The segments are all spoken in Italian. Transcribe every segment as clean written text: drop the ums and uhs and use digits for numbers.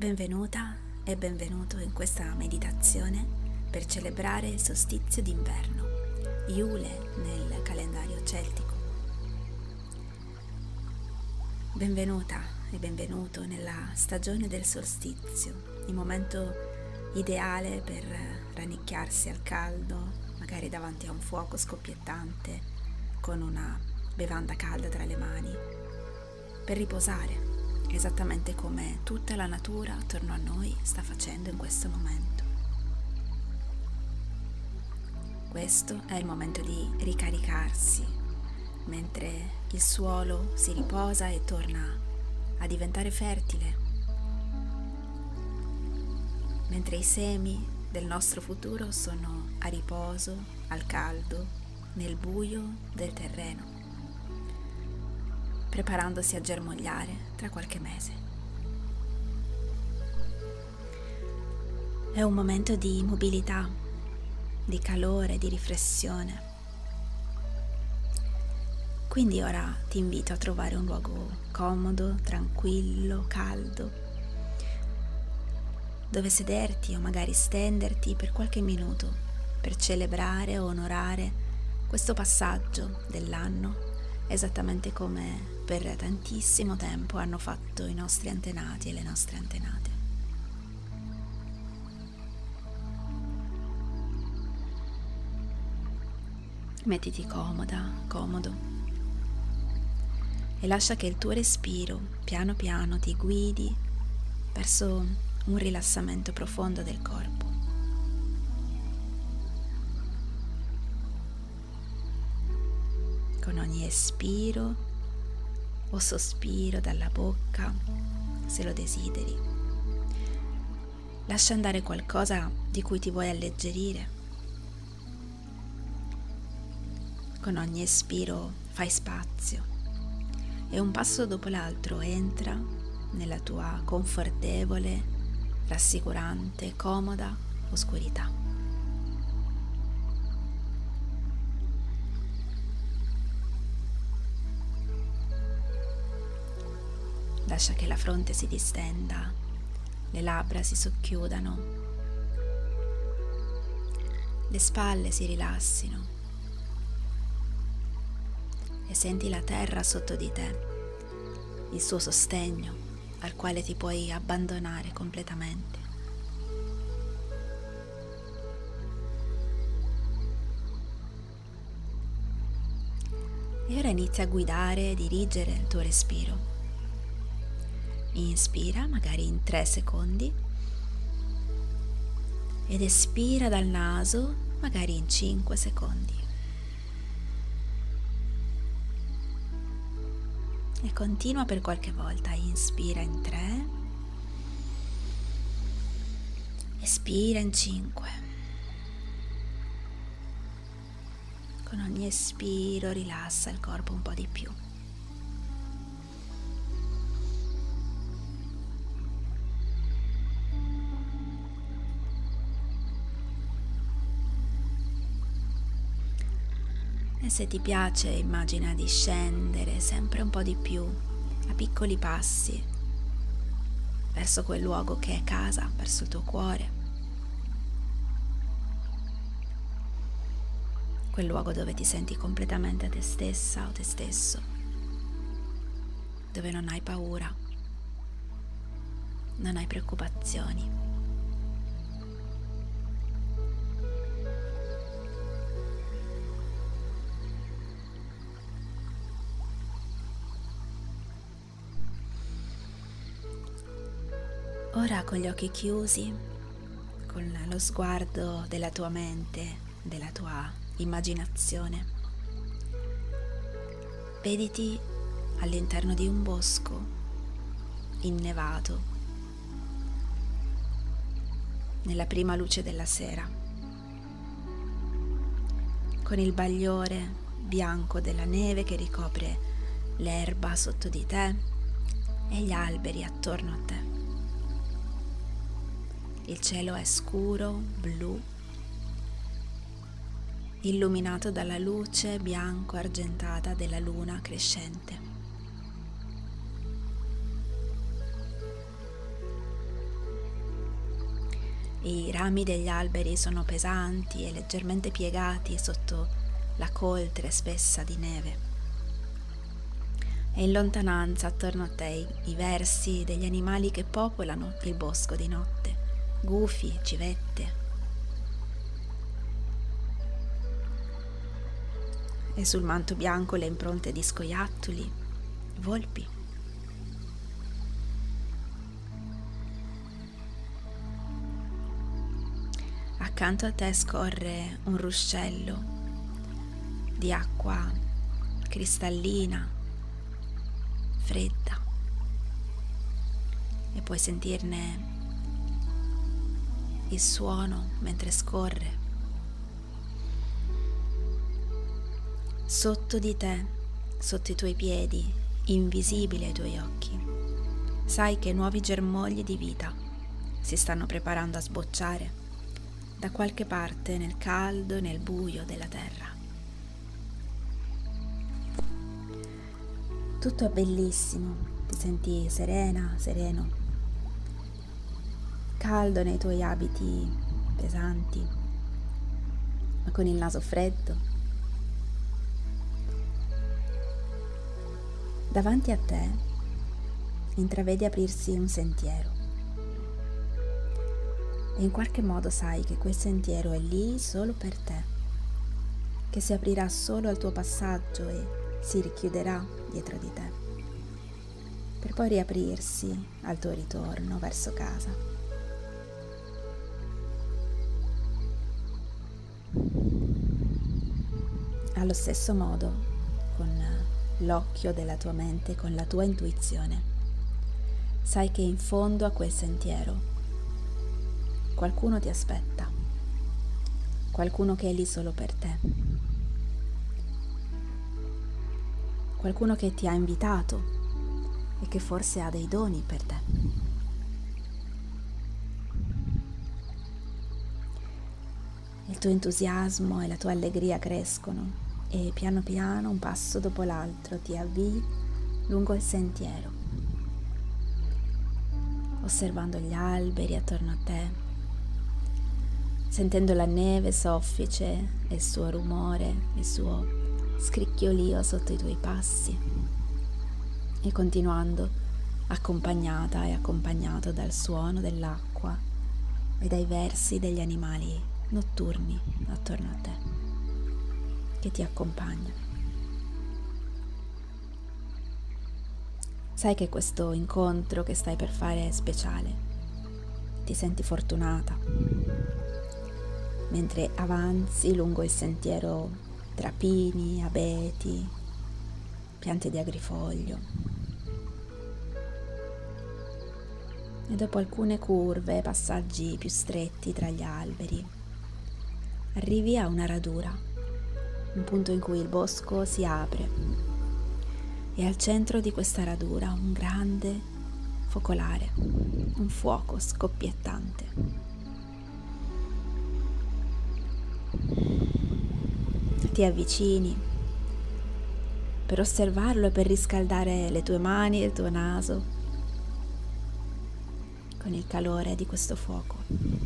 Benvenuta e benvenuto in questa meditazione per celebrare il solstizio d'inverno, Iule nel calendario celtico. Benvenuta e benvenuto nella stagione del solstizio, il momento ideale per rannicchiarsi al caldo, magari davanti a un fuoco scoppiettante, con una bevanda calda tra le mani, per riposare. Esattamente come tutta la natura attorno a noi sta facendo in questo momento. Questo è il momento di ricaricarsi, mentre il suolo si riposa e torna a diventare fertile, mentre i semi del nostro futuro sono a riposo, al caldo, nel buio del terreno, preparandosi a germogliare tra qualche mese. È un momento di mobilità, di calore, di riflessione. Quindi ora ti invito a trovare un luogo comodo, tranquillo, caldo, dove sederti o magari stenderti per qualche minuto per celebrare o onorare questo passaggio dell'anno, esattamente come per tantissimo tempo hanno fatto i nostri antenati e le nostre antenate. Mettiti comoda, comodo e lascia che il tuo respiro piano piano ti guidi verso un rilassamento profondo del corpo. Con ogni espiro o sospiro dalla bocca, se lo desideri, lascia andare qualcosa di cui ti vuoi alleggerire. Con ogni espiro fai spazio e un passo dopo l'altro entra nella tua confortevole, rassicurante, comoda oscurità. Lascia che la fronte si distenda, le labbra si socchiudano, le spalle si rilassino e senti la terra sotto di te, il suo sostegno al quale ti puoi abbandonare completamente. E ora inizia a guidare e dirigere il tuo respiro. Inspira magari in 3 secondi ed espira dal naso magari in 5 secondi. E continua per qualche volta. Inspira in 3, espira in 5. Con ogni espiro rilassa il corpo un po' di più. E se ti piace, immagina di scendere sempre un po' di più, a piccoli passi, verso quel luogo che è casa, verso il tuo cuore. Quel luogo dove ti senti completamente te stessa o te stesso, dove non hai paura, non hai preoccupazioni. Ora con gli occhi chiusi, con lo sguardo della tua mente, della tua immaginazione, vediti all'interno di un bosco innevato, nella prima luce della sera, con il bagliore bianco della neve che ricopre l'erba sotto di te e gli alberi attorno a te. Il cielo è scuro, blu, illuminato dalla luce bianco-argentata della luna crescente. I rami degli alberi sono pesanti e leggermente piegati sotto la coltre spessa di neve. E in lontananza attorno a te i versi degli animali che popolano il bosco di notte, gufi, civette. E sul manto bianco le impronte di scoiattoli, volpi. Accanto a te scorre un ruscello di acqua cristallina, fredda, e puoi sentirne il suono mentre scorre. Sotto di te, sotto i tuoi piedi, invisibile ai tuoi occhi, sai che nuovi germogli di vita si stanno preparando a sbocciare da qualche parte nel caldo e nel buio della terra. Tutto è bellissimo, ti senti serena, sereno, caldo nei tuoi abiti pesanti, ma con il naso freddo. Davanti a te intravedi aprirsi un sentiero e in qualche modo sai che quel sentiero è lì solo per te, che si aprirà solo al tuo passaggio e si richiuderà dietro di te, per poi riaprirsi al tuo ritorno verso casa. Allo stesso modo, con l'occhio della tua mente, con la tua intuizione, sai che in fondo a quel sentiero qualcuno ti aspetta, qualcuno che è lì solo per te, qualcuno che ti ha invitato e che forse ha dei doni per te. Il tuo entusiasmo e la tua allegria crescono e piano piano, un passo dopo l'altro, ti avvii lungo il sentiero, osservando gli alberi attorno a te, sentendo la neve soffice e il suo rumore, il suo scricchiolio sotto i tuoi passi, e continuando, accompagnata e accompagnato dal suono dell'acqua e dai versi degli animali notturni attorno a te che ti accompagnano. Sai che questo incontro che stai per fare è speciale, ti senti fortunata mentre avanzi lungo il sentiero tra pini, abeti, piante di agrifoglio, e dopo alcune curve, passaggi più stretti tra gli alberi, arrivi a una radura, un punto in cui il bosco si apre e al centro di questa radura un grande focolare, un fuoco scoppiettante. Ti avvicini per osservarlo e per riscaldare le tue mani e il tuo naso con il calore di questo fuoco.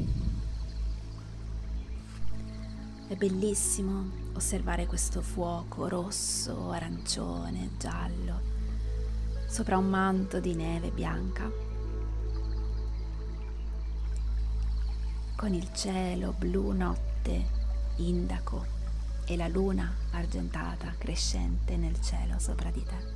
È bellissimo osservare questo fuoco rosso, arancione, giallo, sopra un manto di neve bianca, con il cielo blu notte, indaco, e la luna argentata crescente nel cielo sopra di te.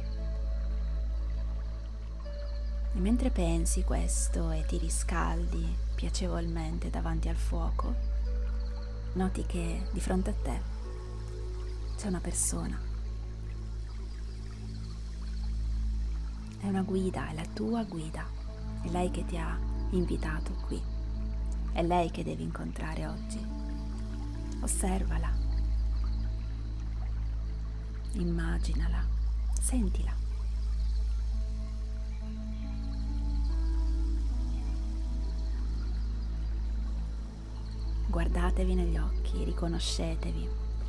E mentre pensi questo e ti riscaldi piacevolmente davanti al fuoco, noti che di fronte a te c'è una persona. È una guida, è la tua guida, è lei che ti ha invitato qui, è lei che devi incontrare oggi. Osservala, immaginala, sentila. Guardatevi negli occhi, riconoscetevi.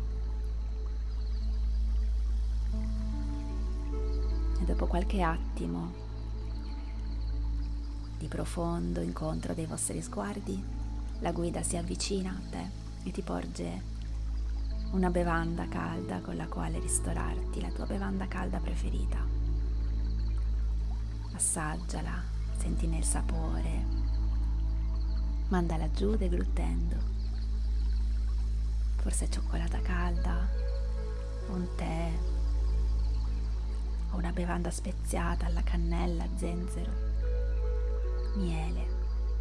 E dopo qualche attimo di profondo incontro dei vostri sguardi, La guida si avvicina a te e ti porge una bevanda calda con la quale ristorarti, la tua bevanda calda preferita. Assaggiala, sentine il sapore, mandala giù degluttendo. Forse cioccolata calda, un tè, o una bevanda speziata alla cannella, zenzero, miele.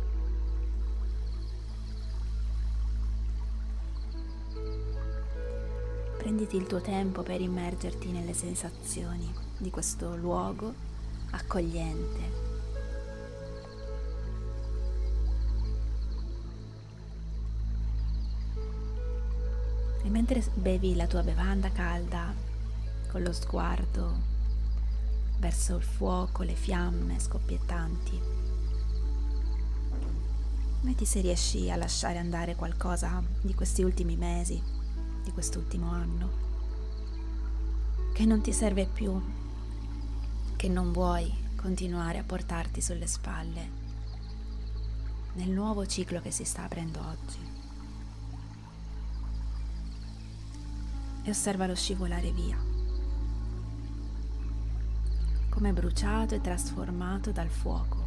Prenditi il tuo tempo per immergerti nelle sensazioni di questo luogo accogliente. E mentre bevi la tua bevanda calda, con lo sguardo verso il fuoco, le fiamme scoppiettanti, metti se riesci a lasciare andare qualcosa di questi ultimi mesi, di quest'ultimo anno, che non ti serve più, che non vuoi continuare a portarti sulle spalle nel nuovo ciclo che si sta aprendo oggi. E osservalo scivolare via, come bruciato e trasformato dal fuoco.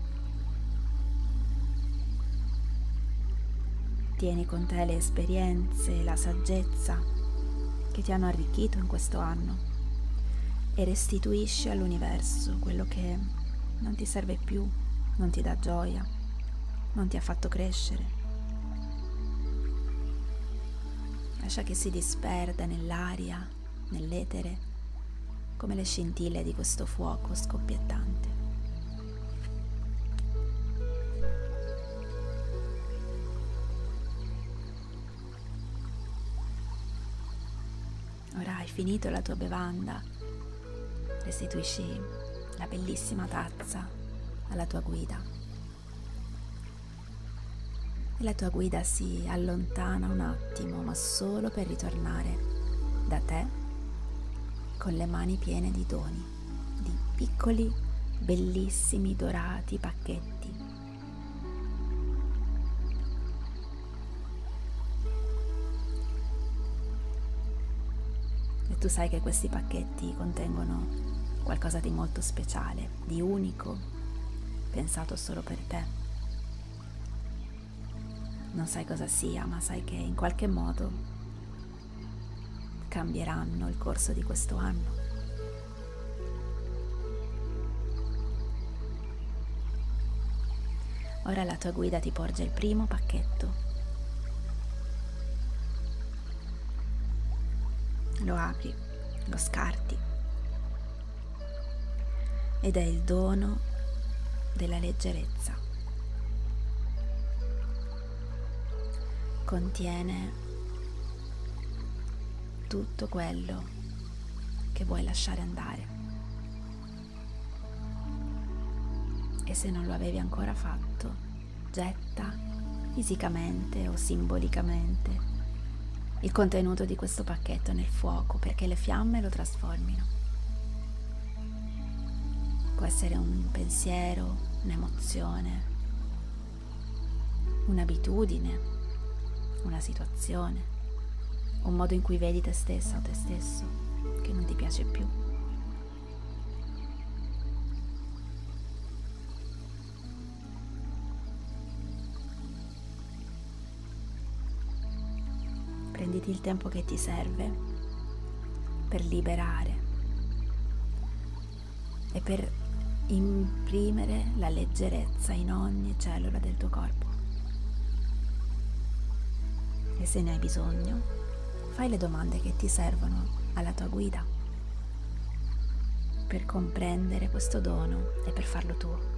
Tieni con te le esperienze e la saggezza che ti hanno arricchito in questo anno e restituisci all'universo quello che non ti serve più, non ti dà gioia, non ti ha fatto crescere. Lascia che si disperda nell'aria, nell'etere, come le scintille di questo fuoco scoppiettante. Ora hai finito la tua bevanda, restituisci la bellissima tazza alla tua guida. E la tua guida si allontana un attimo, ma solo per ritornare da te con le mani piene di doni, di piccoli, bellissimi, dorati pacchetti. E tu sai che questi pacchetti contengono qualcosa di molto speciale, di unico, pensato solo per te. Non sai cosa sia, ma sai che in qualche modo cambieranno il corso di questo anno. Ora la tua guida ti porge il primo pacchetto. Lo apri, lo scarti ed è il dono della leggerezza. Contiene tutto quello che vuoi lasciare andare. E se non lo avevi ancora fatto, getta fisicamente o simbolicamente il contenuto di questo pacchetto nel fuoco, perché le fiamme lo trasformino. Può essere un pensiero, un'emozione, un'abitudine, una situazione, un modo in cui vedi te stessa o te stesso che non ti piace più. Prenditi il tempo che ti serve per liberare e per imprimere la leggerezza in ogni cellula del tuo corpo. E se ne hai bisogno, fai le domande che ti servono alla tua guida per comprendere questo dono e per farlo tuo.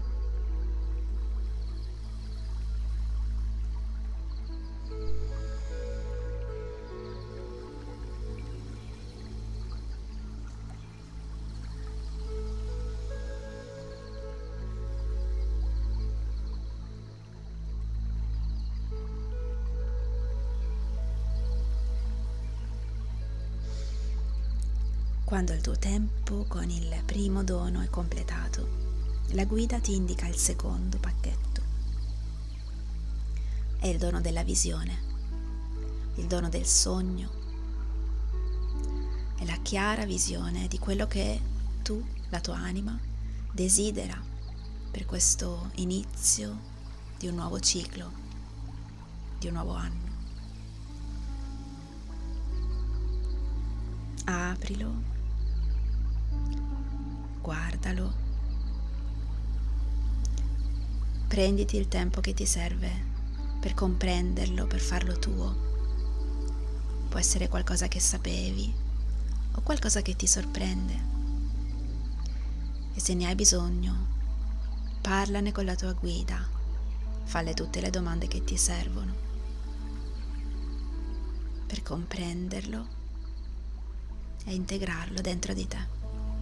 Quando il tuo tempo con il primo dono è completato, la guida ti indica il secondo pacchetto è il dono della visione, il dono del sogno, è la chiara visione di quello che tu, la tua anima, desidera per questo inizio di un nuovo ciclo, di un nuovo anno. Aprilo, guardalo, prenditi il tempo che ti serve per comprenderlo, per farlo tuo. Può essere qualcosa che sapevi o qualcosa che ti sorprende. E se ne hai bisogno, parlane con la tua guida, falle tutte le domande che ti servono per comprenderlo e integrarlo dentro di te.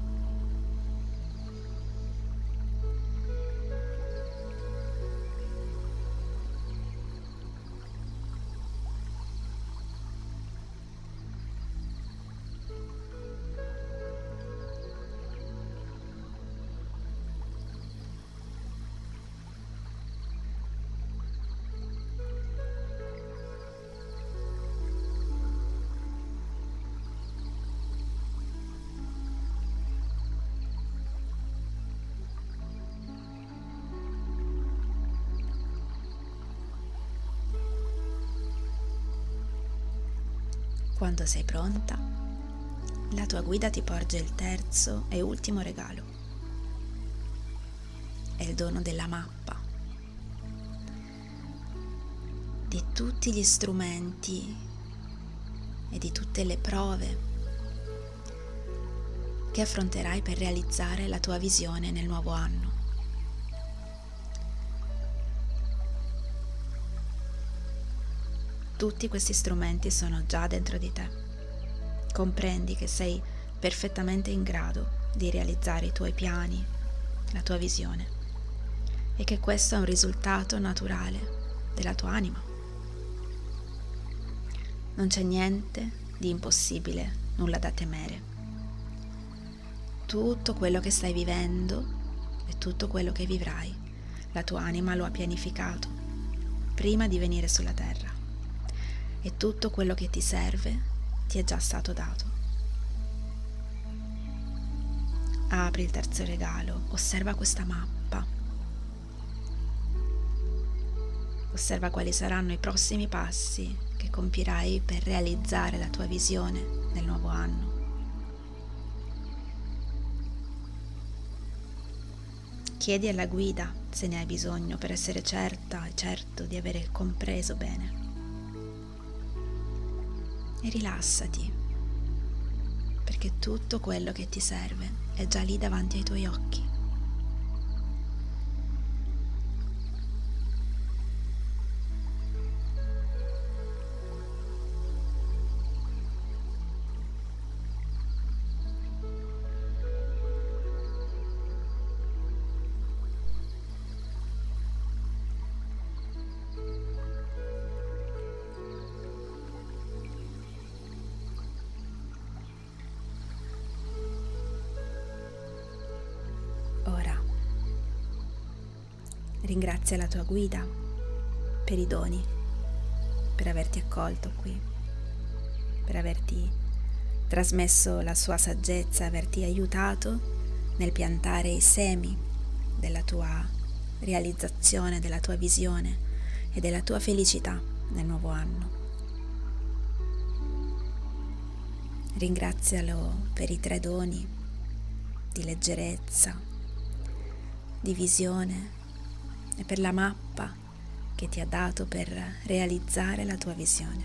Quando sei pronta, la tua guida ti porge il terzo e ultimo regalo. È il dono della mappa, di tutti gli strumenti e di tutte le prove che affronterai per realizzare la tua visione nel nuovo anno. Tutti questi strumenti sono già dentro di te. Comprendi che sei perfettamente in grado di realizzare i tuoi piani, la tua visione, e che questo è un risultato naturale della tua anima. Non c'è niente di impossibile, nulla da temere. Tutto quello che stai vivendo e tutto quello che vivrai, la tua anima lo ha pianificato prima di venire sulla terra. E tutto quello che ti serve ti è già stato dato. Apri il terzo regalo, osserva questa mappa. Osserva quali saranno i prossimi passi che compierai per realizzare la tua visione nel nuovo anno. Chiedi alla guida se ne hai bisogno per essere certa e certo di avere compreso bene. E rilassati, perché tutto quello che ti serve è già lì davanti ai tuoi occhi. Ora, ringrazia la tua guida per i doni, per averti accolto qui, per averti trasmesso la sua saggezza, averti aiutato nel piantare i semi della tua realizzazione, della tua visione e della tua felicità nel nuovo anno. Ringrazialo per i 3 doni di leggerezza, di visione e per la mappa che ti ha dato per realizzare la tua visione.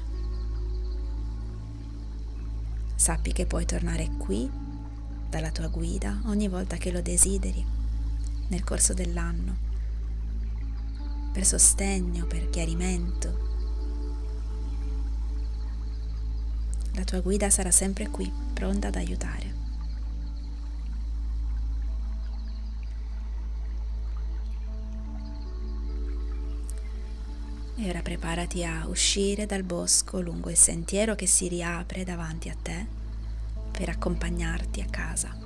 Sappi che puoi tornare qui dalla tua guida ogni volta che lo desideri nel corso dell'anno, per sostegno, per chiarimento. La tua guida sarà sempre qui, pronta ad aiutare. E ora preparati a uscire dal bosco lungo il sentiero che si riapre davanti a te per accompagnarti a casa.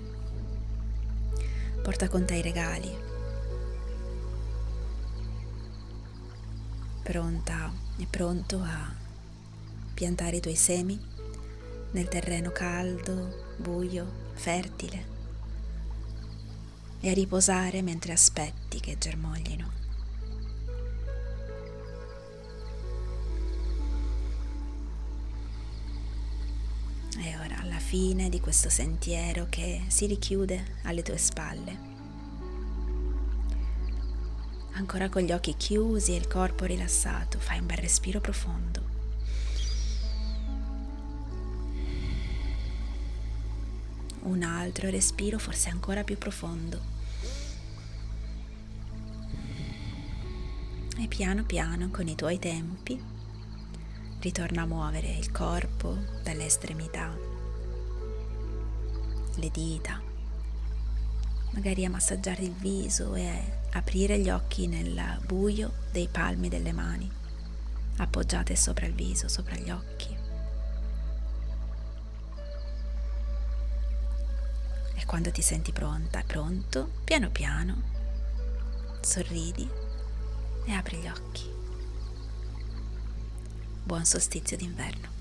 Porta con te i regali. pronta e pronto a piantare i tuoi semi nel terreno caldo, buio, fertile e a riposare mentre aspetti che germoglino. E ora, alla fine di questo sentiero che si richiude alle tue spalle, ancora con gli occhi chiusi e il corpo rilassato, fai un bel respiro profondo. Un altro respiro, forse ancora più profondo. E piano piano, con i tuoi tempi, ritorna a muovere il corpo dalle estremità, le dita, magari a massaggiare il viso e aprire gli occhi nel buio dei palmi delle mani, appoggiate sopra il viso, sopra gli occhi. E quando ti senti pronta, pronto, piano piano, sorridi e apri gli occhi. Buon solstizio d'inverno.